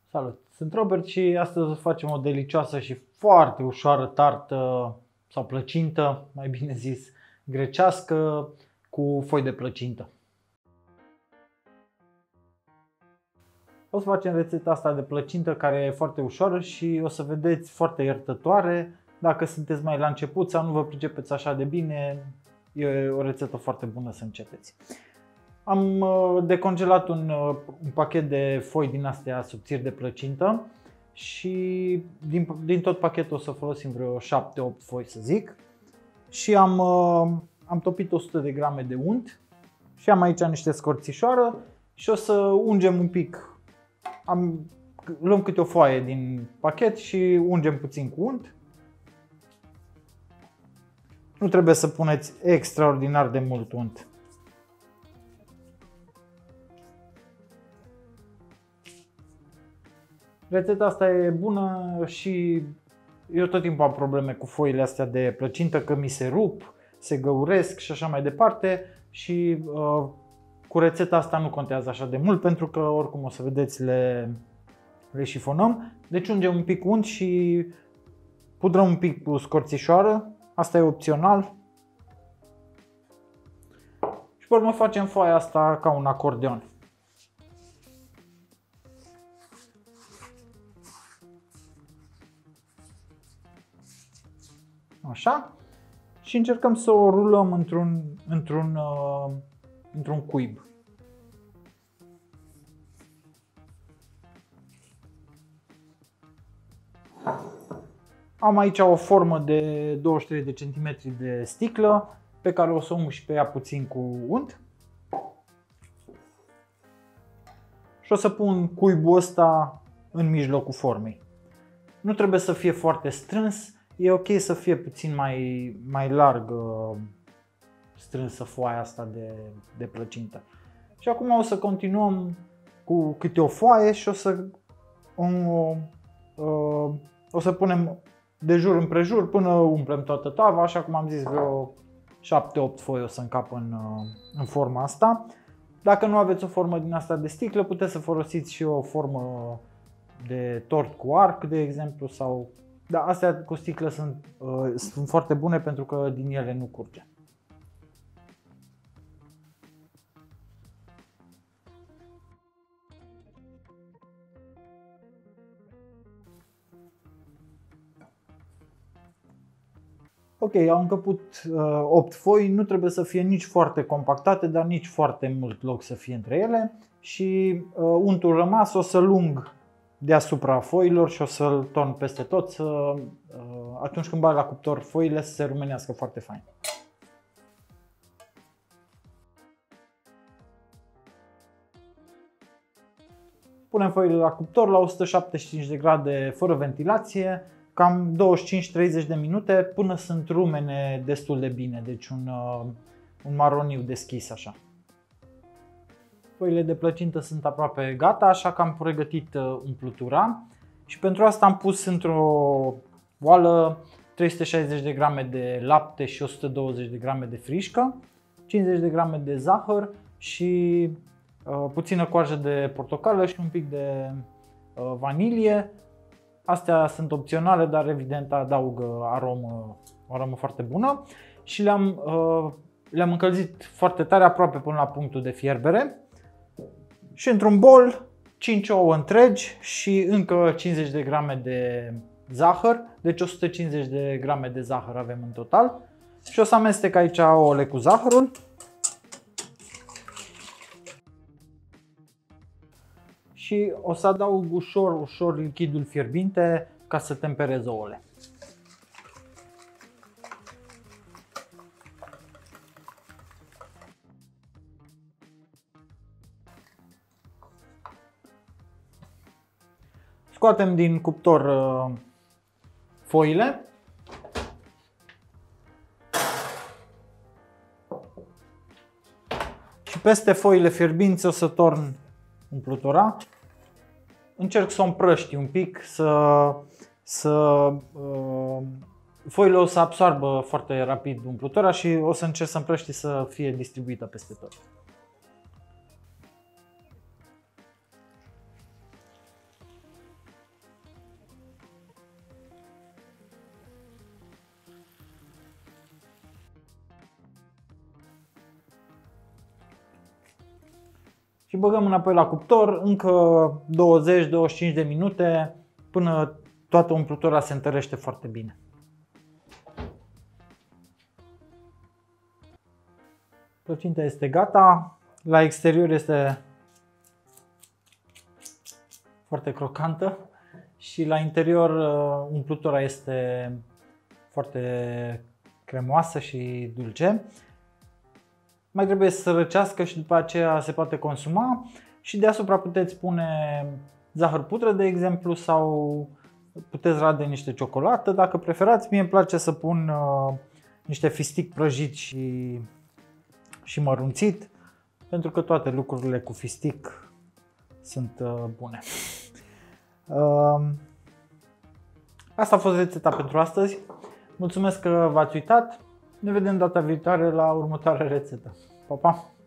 Salut! Sunt Robert și astăzi o să facem o delicioasă și foarte ușoară tartă sau plăcintă, mai bine zis, grecească cu foi de plăcintă. O să facem rețeta asta de plăcintă care e foarte ușoară și o să vedeți foarte iertătoare. Dacă sunteți mai la început sau nu vă pricepeți așa de bine, e o rețetă foarte bună să începeți. Am decongelat un pachet de foi din astea subțiri de plăcintă și din tot pachetul o să folosim vreo 7-8 foi să zic. Și am topit 100 de grame de unt și am aici niște scorțișoară și o să ungem un pic. Luăm câte o foaie din pachet și ungem puțin cu unt. Nu trebuie să puneți extraordinar de mult unt. Rețeta asta e bună și eu tot timpul am probleme cu foile astea de plăcintă, că mi se rup, se găuresc și așa mai departe și cu rețeta asta nu contează așa de mult pentru că oricum o să vedeți le șifonăm. Deci ungem un pic unt și pudrăm un pic cu scorțișoară, asta e opțional. Și pe urmă facem foaia asta ca un acordeon. Așa. Și încercăm să o rulăm într-un cuib. Am aici o formă de 23 de cm de sticlă pe care o să o muși pe ea puțin cu unt. Și o să pun cuibul ăsta în mijlocul formei. Nu trebuie să fie foarte strâns. E ok să fie puțin mai largă, strânsă foaia asta de plăcintă. Și acum o să continuăm cu câte o foaie și o să punem de jur împrejur până umplem toată tava. Așa cum am zis, vreo 7-8 foi o să încap în forma asta. Dacă nu aveți o formă din asta de sticlă, puteți să folosiți și o formă de tort cu arc, de exemplu, sau... Da, astea cu sticlă sunt foarte bune pentru că din ele nu curge. Ok, au încăput 8 foi, nu trebuie să fie nici foarte compactate, dar nici foarte mult loc să fie între ele. Și untul rămas o să-l ung deasupra foilor și o să-l torn peste tot, atunci când bag la cuptor foile să se rumenească foarte fain. Punem foile la cuptor la 175 de grade fără ventilație, cam 25-30 de minute până sunt rumene destul de bine, deci un maroniu deschis așa. Foile de plăcintă sunt aproape gata, așa că am pregătit umplutura și pentru asta am pus într-o oală 360 de grame de lapte și 120 de grame de frișcă, 50 de grame de zahăr și puțină coajă de portocală și un pic de vanilie. Astea sunt opționale, dar evident adaugă o aromă foarte bună și le-am încălzit foarte tare, aproape până la punctul de fierbere. Și într-un bol 5 ouă întregi și încă 50 de grame de zahăr, deci 150 de grame de zahăr avem în total. Și o să amestec aici ouăle cu zahărul. Și o să adaug ușor lichidul fierbinte ca să temperez ouăle. Scoatem din cuptor foile și peste foile fierbinți o să torn umplutura. Încerc să o împrăști un pic, foile o să absoarbă foarte rapid umplutura și o să încerc să împrăști să fie distribuită peste tot. și băgăm înapoi la cuptor încă 20-25 de minute până toată umplutura se întărește foarte bine. Plăcinta este gata, la exterior este foarte crocantă și la interior umplutura este foarte cremoasă și dulce. Mai trebuie să răcească și după aceea se poate consuma și deasupra puteți pune zahăr pudră, de exemplu, sau puteți rade niște ciocolată dacă preferați. Mie îmi place să pun niște fistic prăjit și mărunțit, pentru că toate lucrurile cu fistic sunt bune. Asta a fost rețeta pentru astăzi. Mulțumesc că v-ați uitat. Ne vedem data viitoare la următoarea rețetă. Pa, pa!